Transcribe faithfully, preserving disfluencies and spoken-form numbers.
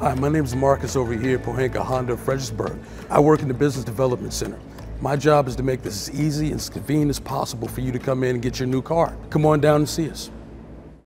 Hi, my name is Marcus over here at Pohanka Honda of Fredericksburg. I work in the Business Development Center. My job is to make this as easy and as convenient as possible for you to come in and get your new car. Come on down and see us.